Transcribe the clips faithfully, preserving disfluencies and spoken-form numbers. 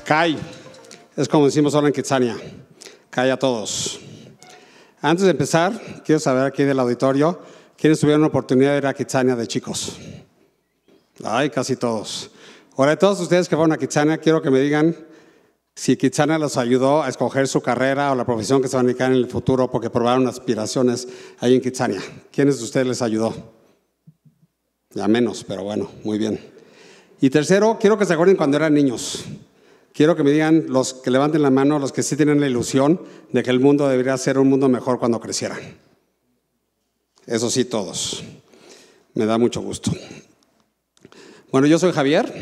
Kai, es como decimos ahora en Kitsania. Kai a todos. Antes de empezar, quiero saber aquí del auditorio, ¿quiénes tuvieron la oportunidad de ir a Kitsania de chicos? Ay, casi todos. Ahora, de todos ustedes que fueron a Kitsania, quiero que me digan si Kitsania los ayudó a escoger su carrera o la profesión que se van a dedicar en el futuro porque probaron aspiraciones ahí en Kitsania. ¿Quiénes de ustedes les ayudó? Ya menos, pero bueno, muy bien. Y tercero, quiero que se acuerden cuando eran niños. Quiero que me digan, los que levanten la mano, los que sí tienen la ilusión de que el mundo debería ser un mundo mejor cuando crecieran. Eso sí, todos. Me da mucho gusto. Bueno, yo soy Javier.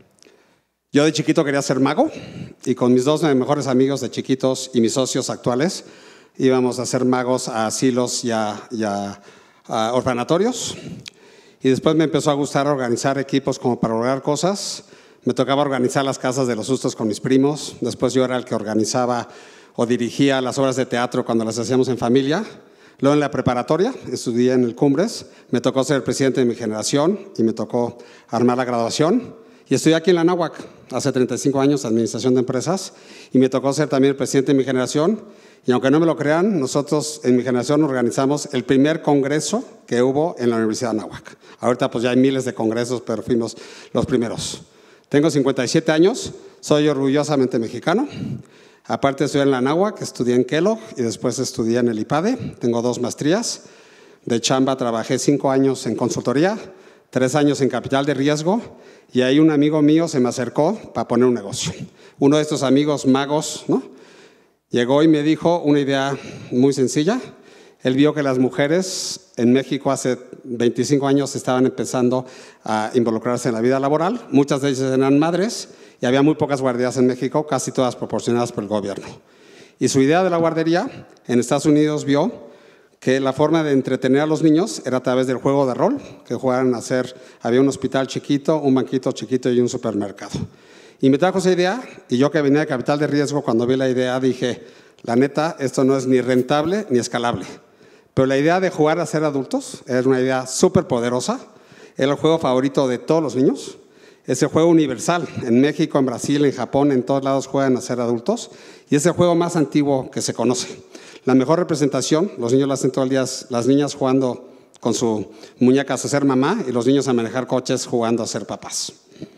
Yo de chiquito quería ser mago y con mis dos mejores amigos de chiquitos y mis socios actuales íbamos a ser magos a asilos y a, y a, a orfanatorios. Y después me empezó a gustar organizar equipos como para lograr cosas. Me tocaba organizar las casas de los sustos con mis primos. Después yo era el que organizaba o dirigía las obras de teatro cuando las hacíamos en familia. Luego en la preparatoria, estudié en el Cumbres. Me tocó ser el presidente de mi generación y me tocó armar la graduación. Y estudié aquí en la Anáhuac, hace treinta y cinco años, Administración de Empresas. Y me tocó ser también el presidente de mi generación. Y aunque no me lo crean, nosotros en mi generación organizamos el primer congreso que hubo en la Universidad de Anáhuac. Ahorita pues ya hay miles de congresos, pero fuimos los primeros. Tengo cincuenta y siete años, soy orgullosamente mexicano. Aparte estudié en la Anáhuac, estudié en Kellogg y después estudié en el IPADE. Tengo dos maestrías. De chamba trabajé cinco años en consultoría, tres años en capital de riesgo y ahí un amigo mío se me acercó para poner un negocio. Uno de estos amigos magos, ¿no?, llegó y me dijo una idea muy sencilla. Él vio que las mujeres en México hace veinticinco años estaban empezando a involucrarse en la vida laboral. Muchas de ellas eran madres y había muy pocas guarderías en México, casi todas proporcionadas por el gobierno. Y su idea de la guardería en Estados Unidos vio que la forma de entretener a los niños era a través del juego de rol, que jugaran a hacer, había un hospital chiquito, un banquito chiquito y un supermercado. Y me trajo esa idea, y yo que venía de capital de riesgo, cuando vi la idea dije, la neta, esto no es ni rentable ni escalable. Pero la idea de jugar a ser adultos era una idea súper poderosa, era el juego favorito de todos los niños, es el juego universal. En México, en Brasil, en Japón, en todos lados juegan a ser adultos, y es el juego más antiguo que se conoce. La mejor representación, los niños lo hacen todo el día, las niñas jugando con sus muñecas a ser mamá, y los niños a manejar coches jugando a ser papás.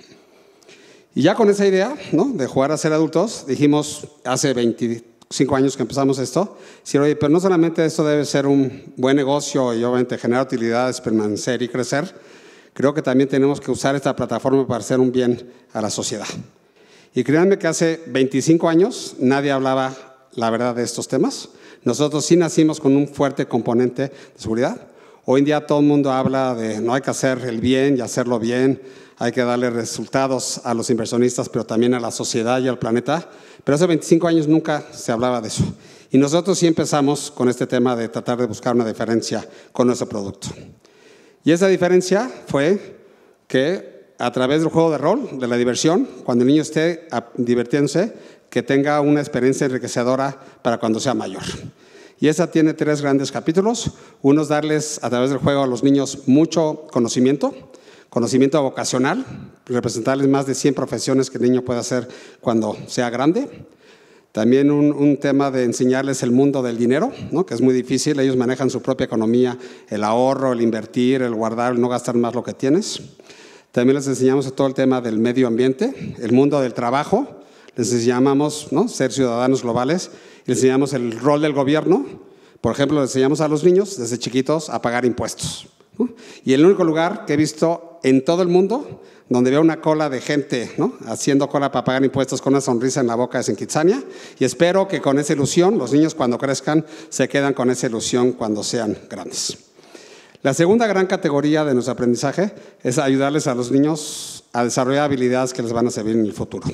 Y ya con esa idea, ¿no?, de jugar a ser adultos, dijimos hace veinticinco años que empezamos esto, decir, oye, pero no solamente esto debe ser un buen negocio y obviamente generar utilidades, permanecer y crecer, creo que también tenemos que usar esta plataforma para hacer un bien a la sociedad. Y créanme que hace veinticinco años nadie hablaba la verdad de estos temas. Nosotros sí nacimos con un fuerte componente de seguridad. Hoy en día todo el mundo habla de no hay que hacer el bien y hacerlo bien, hay que darle resultados a los inversionistas, pero también a la sociedad y al planeta. Pero hace veinticinco años nunca se hablaba de eso. Y nosotros sí empezamos con este tema de tratar de buscar una diferencia con nuestro producto. Y esa diferencia fue que a través del juego de rol, de la diversión, cuando el niño esté divirtiéndose, que tenga una experiencia enriquecedora para cuando sea mayor. Y esa tiene tres grandes capítulos. Uno es darles a través del juego a los niños mucho conocimiento, conocimiento vocacional, representarles más de cien profesiones que el niño puede hacer cuando sea grande. También un, un tema de enseñarles el mundo del dinero, ¿no?, que es muy difícil. Ellos manejan su propia economía, el ahorro, el invertir, el guardar, el no gastar más lo que tienes. También les enseñamos todo el tema del medio ambiente, el mundo del trabajo. Les enseñamos, ¿no?, ser ciudadanos globales. Les enseñamos el rol del gobierno. Por ejemplo, les enseñamos a los niños desde chiquitos a pagar impuestos, ¿no? Y el único lugar que he visto en todo el mundo donde veo una cola de gente, ¿no?, haciendo cola para pagar impuestos con una sonrisa en la boca es en Kitsania. Y espero que con esa ilusión los niños cuando crezcan se quedan con esa ilusión cuando sean grandes. La segunda gran categoría de nuestro aprendizaje es ayudarles a los niños a desarrollar habilidades que les van a servir en el futuro.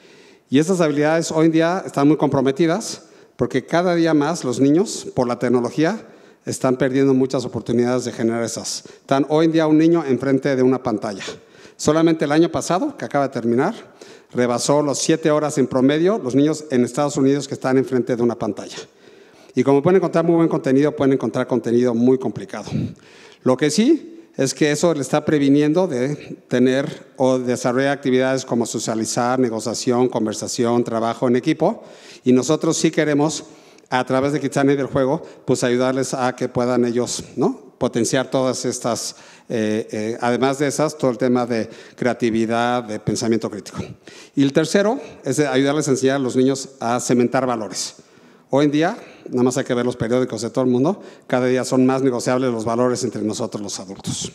Y estas habilidades hoy en día están muy comprometidas porque cada día más los niños, por la tecnología, están perdiendo muchas oportunidades de generar esas. Están hoy en día un niño enfrente de una pantalla. Solamente el año pasado, que acaba de terminar, rebasó los siete horas en promedio los niños en Estados Unidos que están enfrente de una pantalla. Y como pueden encontrar muy buen contenido, pueden encontrar contenido muy complicado. Lo que sí es que eso le está previniendo de tener o desarrollar actividades como socializar, negociación, conversación, trabajo en equipo. Y nosotros sí queremos, a través de Kitsania y del juego, pues ayudarles a que puedan ellos, ¿no?, potenciar todas estas, eh, eh, además de esas, todo el tema de creatividad, de pensamiento crítico. Y el tercero es ayudarles a enseñar a los niños a cementar valores. Hoy en día, nada más hay que ver los periódicos de todo el mundo, cada día son más negociables los valores entre nosotros los adultos.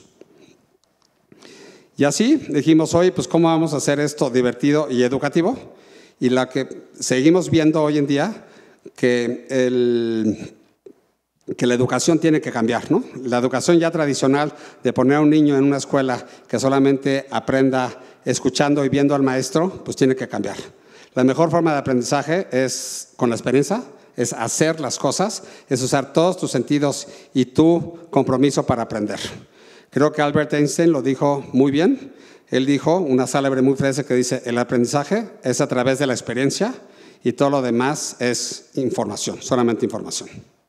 Y así dijimos hoy, pues cómo vamos a hacer esto divertido y educativo. Y la que seguimos viendo hoy en día, que, el, que la educación tiene que cambiar, ¿no? La educación ya tradicional de poner a un niño en una escuela que solamente aprenda escuchando y viendo al maestro, pues tiene que cambiar. La mejor forma de aprendizaje es con la experiencia, es hacer las cosas, es usar todos tus sentidos y tu compromiso para aprender. Creo que Albert Einstein lo dijo muy bien. Él dijo, una célebre muy frase que dice, el aprendizaje es a través de la experiencia y todo lo demás es información, solamente información.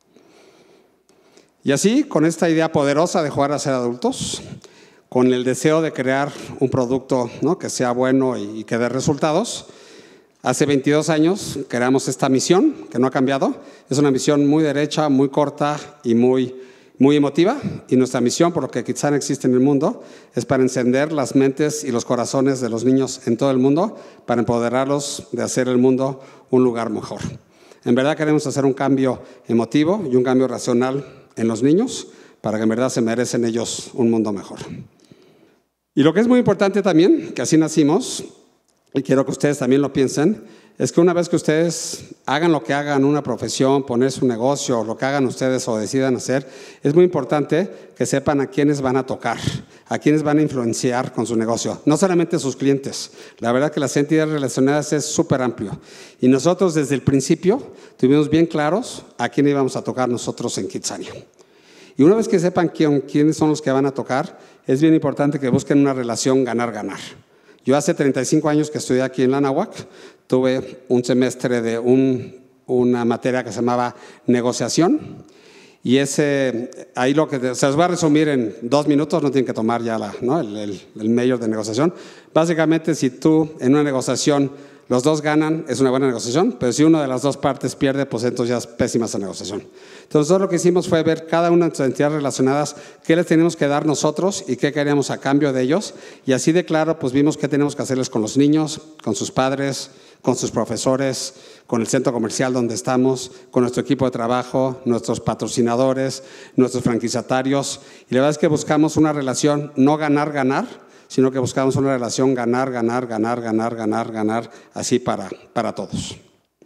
Y así, con esta idea poderosa de jugar a ser adultos, con el deseo de crear un producto, ¿no?, que sea bueno y que dé resultados, hace veintidós años creamos esta misión, que no ha cambiado. Es una misión muy derecha, muy corta y muy, muy emotiva. Y nuestra misión, por lo que Kitsania existe en el mundo, es para encender las mentes y los corazones de los niños en todo el mundo, para empoderarlos de hacer el mundo un lugar mejor. En verdad queremos hacer un cambio emotivo y un cambio racional en los niños, para que en verdad se merecen ellos un mundo mejor. Y lo que es muy importante también, que así nacimos, y quiero que ustedes también lo piensen, es que una vez que ustedes hagan lo que hagan, una profesión, poner su negocio, lo que hagan ustedes o decidan hacer, es muy importante que sepan a quiénes van a tocar, a quiénes van a influenciar con su negocio. No solamente sus clientes. La verdad que las entidades relacionadas es súper amplio. Y nosotros desde el principio tuvimos bien claros a quién íbamos a tocar nosotros en Kitsania. Y una vez que sepan quién, quiénes son los que van a tocar, es bien importante que busquen una relación ganar-ganar. Yo hace treinta y cinco años que estudié aquí en la Anáhuac, tuve un semestre de un, una materia que se llamaba negociación, y ese, ahí lo que se los voy a resumir en dos minutos, no tienen que tomar ya la, ¿no?, el, el, el mayor de negociación. Básicamente, si tú en una negociación los dos ganan, es una buena negociación, pero si una de las dos partes pierde, pues entonces ya es pésima esa negociación. Entonces, nosotros lo que hicimos fue ver cada una de las entidades relacionadas, qué les tenemos que dar nosotros y qué queríamos a cambio de ellos. Y así de claro, pues vimos qué tenemos que hacerles con los niños, con sus padres, con sus profesores, con el centro comercial donde estamos, con nuestro equipo de trabajo, nuestros patrocinadores, nuestros franquiciatarios. Y la verdad es que buscamos una relación no ganar-ganar, sino que buscamos una relación ganar, ganar, ganar, ganar, ganar, ganar, así para, para todos.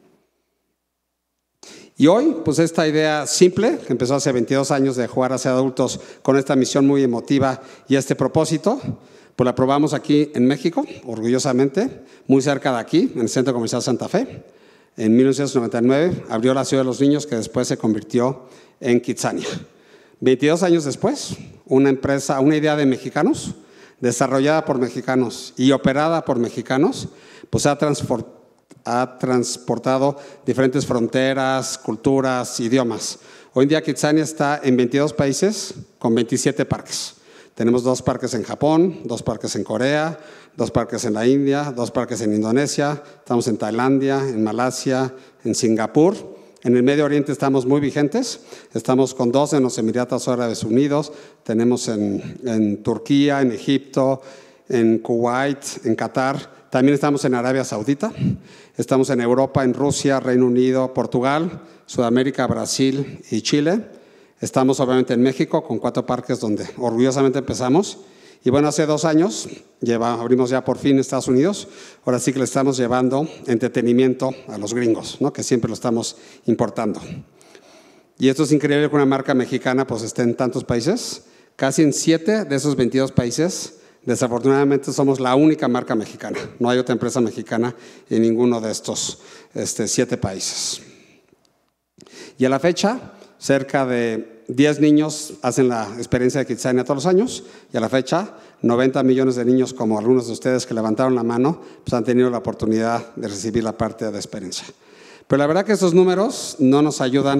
Y hoy, pues esta idea simple, que empezó hace veintidós años de jugar a ser adultos con esta misión muy emotiva y este propósito, pues la probamos aquí en México, orgullosamente, muy cerca de aquí, en el Centro Comercial Santa Fe. En mil novecientos noventa y nueve abrió la Ciudad de los Niños, que después se convirtió en Kitsania. veintidós años después, una empresa, una idea de mexicanos, desarrollada por mexicanos y operada por mexicanos, pues ha, ha transportado diferentes fronteras, culturas, idiomas. Hoy en día Kitsania está en veintidós países con veintisiete parques. Tenemos dos parques en Japón, dos parques en Corea, dos parques en la India, dos parques en Indonesia, estamos en Tailandia, en Malasia, en Singapur. En el Medio Oriente estamos muy vigentes, estamos con dos en los Emiratos Árabes Unidos, tenemos en, en Turquía, en Egipto, en Kuwait, en Qatar, también estamos en Arabia Saudita, estamos en Europa, en Rusia, Reino Unido, Portugal, Sudamérica, Brasil y Chile. Estamos obviamente en México con cuatro parques donde orgullosamente empezamos. Y bueno, hace dos años lleva, abrimos ya por fin Estados Unidos. Ahora sí que le estamos llevando entretenimiento a los gringos, ¿no?, que siempre lo estamos importando. Y esto es increíble que una marca mexicana pues esté en tantos países. Casi en siete de esos veintidós países, desafortunadamente somos la única marca mexicana. No hay otra empresa mexicana en ninguno de estos este, siete países. Y a la fecha, cerca de diez niños hacen la experiencia de Kitsania todos los años, y a la fecha noventa millones de niños, como algunos de ustedes que levantaron la mano, pues han tenido la oportunidad de recibir la parte de experiencia. Pero la verdad que estos números no nos ayudan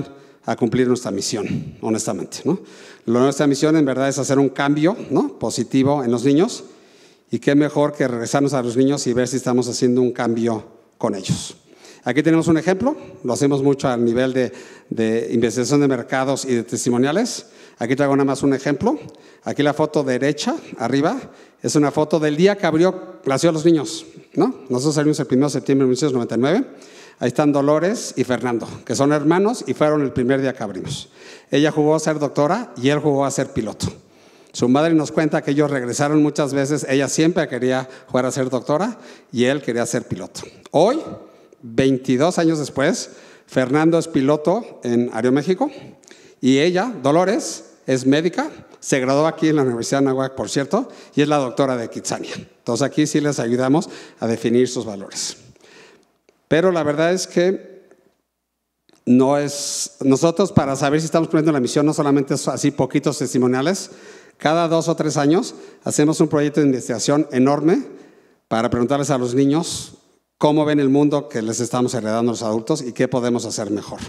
a cumplir nuestra misión, honestamente, ¿no? Nuestra misión en verdad es hacer un cambio, ¿no?, positivo en los niños, y qué mejor que regresarnos a los niños y ver si estamos haciendo un cambio con ellos. Aquí tenemos un ejemplo, lo hacemos mucho a nivel de, de investigación de mercados y de testimoniales. Aquí traigo nada más un ejemplo. Aquí la foto derecha, arriba, es una foto del día que abrió la Ciudad de los Niños, ¿no? Nosotros salimos el primero de septiembre de mil novecientos noventa y nueve. Ahí están Dolores y Fernando, que son hermanos y fueron el primer día que abrimos. Ella jugó a ser doctora y él jugó a ser piloto. Su madre nos cuenta que ellos regresaron muchas veces. Ella siempre quería jugar a ser doctora y él quería ser piloto. Hoy, veintidós años después, Fernando es piloto en Aeroméxico y ella, Dolores, es médica. Se graduó aquí en la Universidad de Anáhuac, por cierto, y es la doctora de Kitsania. Entonces aquí sí les ayudamos a definir sus valores. Pero la verdad es que no es, nosotros para saber si estamos cumpliendo la misión no solamente es así poquitos testimoniales. Cada dos o tres años hacemos un proyecto de investigación enorme para preguntarles a los niños cómo ven el mundo que les estamos heredando los adultos y qué podemos hacer mejor.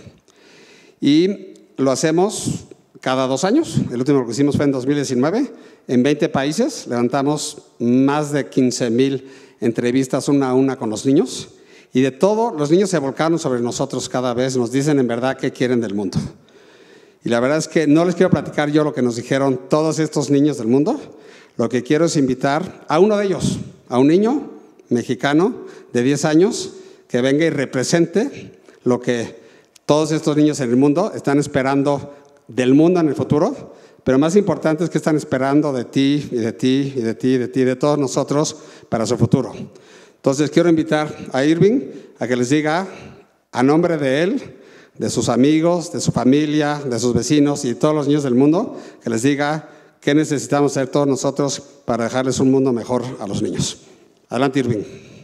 Y lo hacemos cada dos años. El último que hicimos fue en dos mil diecinueve. En veinte países levantamos más de quince mil entrevistas una a una con los niños. Y de todo, los niños se volcaron sobre nosotros cada vez, nos dicen en verdad qué quieren del mundo. Y la verdad es que no les quiero platicar yo lo que nos dijeron todos estos niños del mundo. Lo que quiero es invitar a uno de ellos, a un niño mexicano de diez años, que venga y represente lo que todos estos niños en el mundo están esperando del mundo en el futuro. Pero más importante es que están esperando de ti, y de ti, y de ti, y de ti, de todos nosotros para su futuro. Entonces quiero invitar a Irving a que les diga a nombre de él, de sus amigos, de su familia, de sus vecinos y de todos los niños del mundo, que les diga qué necesitamos hacer todos nosotros para dejarles un mundo mejor a los niños. Adelante, Irving.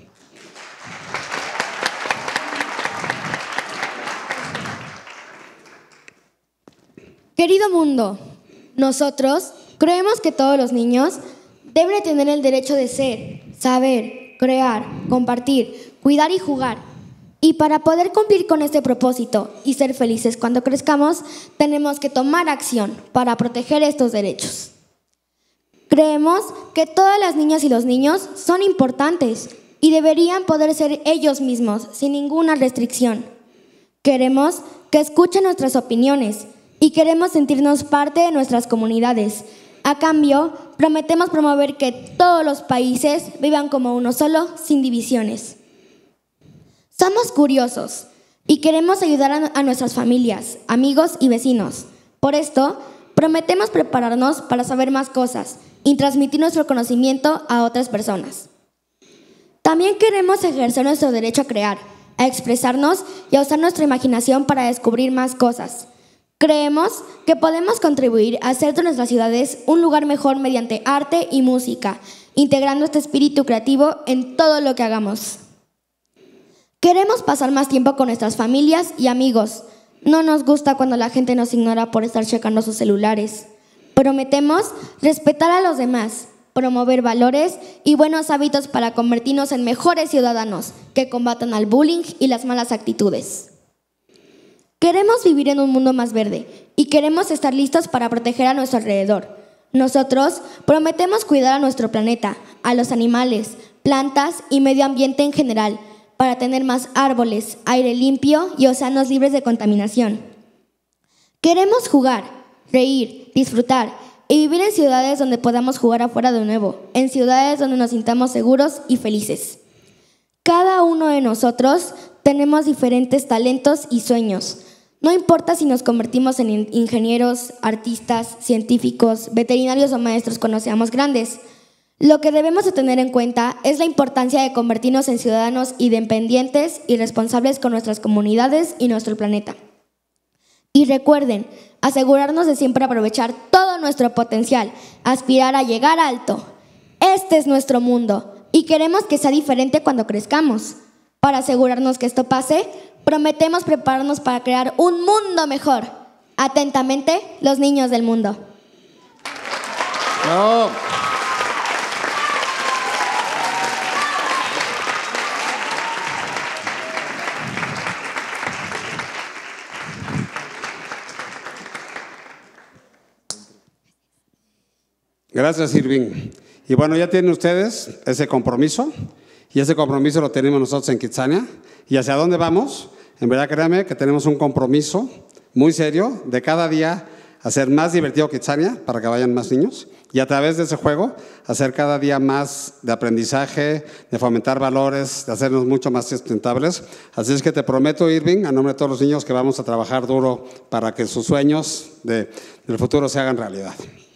Querido mundo, nosotros creemos que todos los niños deben tener el derecho de ser, saber, crear, compartir, cuidar y jugar. Y para poder cumplir con este propósito y ser felices cuando crezcamos, tenemos que tomar acción para proteger estos derechos. Creemos que todas las niñas y los niños son importantes y deberían poder ser ellos mismos sin ninguna restricción. Queremos que escuchen nuestras opiniones y queremos sentirnos parte de nuestras comunidades. A cambio, prometemos promover que todos los países vivan como uno solo, sin divisiones. Somos curiosos y queremos ayudar a, a nuestras familias, amigos y vecinos. Por esto, prometemos prepararnos para saber más cosas y transmitir nuestro conocimiento a otras personas. También queremos ejercer nuestro derecho a crear, a expresarnos y a usar nuestra imaginación para descubrir más cosas. Creemos que podemos contribuir a hacer de nuestras ciudades un lugar mejor mediante arte y música, integrando este espíritu creativo en todo lo que hagamos. Queremos pasar más tiempo con nuestras familias y amigos. No nos gusta cuando la gente nos ignora por estar checando sus celulares. Prometemos respetar a los demás, promover valores y buenos hábitos para convertirnos en mejores ciudadanos que combatan al bullying y las malas actitudes. Queremos vivir en un mundo más verde y queremos estar listos para proteger a nuestro alrededor. Nosotros prometemos cuidar a nuestro planeta, a los animales, plantas y medio ambiente en general, para tener más árboles, aire limpio y océanos libres de contaminación. Queremos jugar, reír, disfrutar y vivir en ciudades donde podamos jugar afuera de nuevo, en ciudades donde nos sintamos seguros y felices. Cada uno de nosotros tenemos diferentes talentos y sueños. No importa si nos convertimos en ingenieros, artistas, científicos, veterinarios o maestros cuando seamos grandes. Lo que debemos de tener en cuenta es la importancia de convertirnos en ciudadanos independientes y responsables con nuestras comunidades y nuestro planeta. Y recuerden, asegurarnos de siempre aprovechar todo nuestro potencial, aspirar a llegar alto. Este es nuestro mundo y queremos que sea diferente cuando crezcamos. Para asegurarnos que esto pase, prometemos prepararnos para crear un mundo mejor. Atentamente, los niños del mundo. No. Gracias, Irving. Y bueno, ya tienen ustedes ese compromiso, y ese compromiso lo tenemos nosotros en Kitsania. ¿Y hacia dónde vamos? En verdad, créanme que tenemos un compromiso muy serio de cada día hacer más divertido Kitsania para que vayan más niños, y a través de ese juego hacer cada día más de aprendizaje, de fomentar valores, de hacernos mucho más sustentables. Así es que te prometo, Irving, a nombre de todos los niños, que vamos a trabajar duro para que sus sueños de, del futuro se hagan realidad.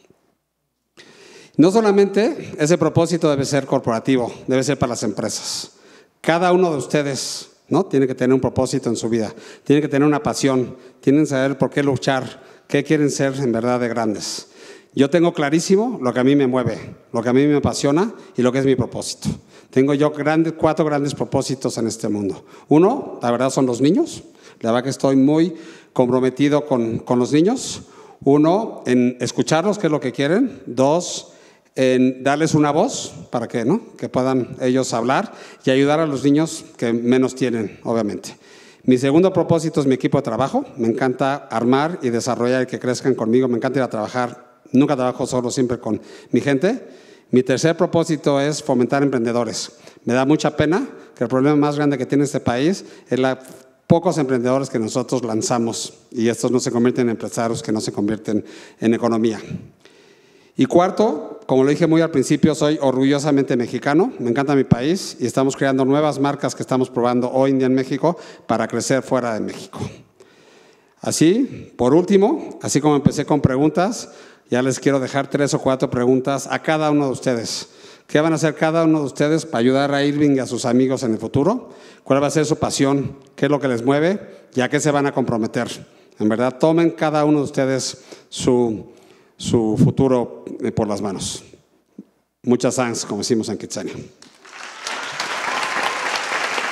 No solamente ese propósito debe ser corporativo, debe ser para las empresas. Cada uno de ustedes, ¿no?, tiene que tener un propósito en su vida, tiene que tener una pasión, tienen que saber por qué luchar, qué quieren ser en verdad de grandes. Yo tengo clarísimo lo que a mí me mueve, lo que a mí me apasiona y lo que es mi propósito. Tengo yo grandes, cuatro grandes propósitos en este mundo. Uno, la verdad, son los niños. La verdad que estoy muy comprometido con, con los niños. Uno, en escucharlos, qué es lo que quieren. Dos, en darles una voz para que, ¿no?, que puedan ellos hablar y ayudar a los niños que menos tienen, obviamente. Mi segundo propósito es mi equipo de trabajo. Me encanta armar y desarrollar y que crezcan conmigo. Me encanta ir a trabajar. Nunca trabajo solo, siempre con mi gente. Mi tercer propósito es fomentar emprendedores. Me da mucha pena que el problema más grande que tiene este país es la pocos emprendedores que nosotros lanzamos, y estos no se convierten en empresarios, que no se convierten en economía. Y cuarto, como lo dije muy al principio, soy orgullosamente mexicano, me encanta mi país y estamos creando nuevas marcas que estamos probando hoy en día en México para crecer fuera de México. Así, por último, así como empecé con preguntas, ya les quiero dejar tres o cuatro preguntas a cada uno de ustedes. ¿Qué van a hacer cada uno de ustedes para ayudar a Irving y a sus amigos en el futuro? ¿Cuál va a ser su pasión? ¿Qué es lo que les mueve? ¿Y a qué se van a comprometer? En verdad, tomen cada uno de ustedes su, su futuro por las manos. Muchas thanks, como decimos en Kitsania.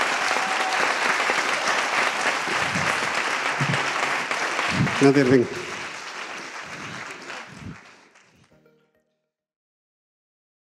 Gracias, Irving.